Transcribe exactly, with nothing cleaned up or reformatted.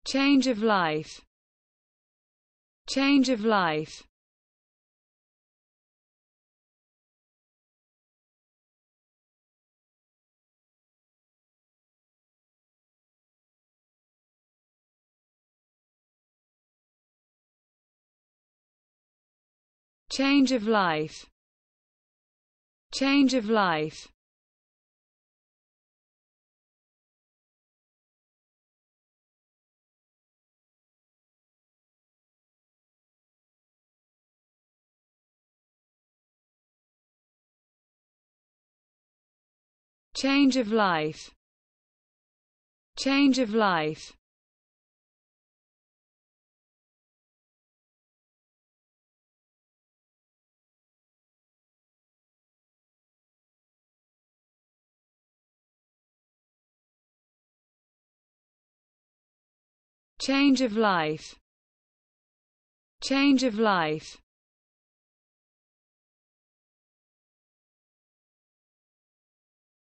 change of life, change of life, change of life, change of life, change of life, change of life, change of life, change of life,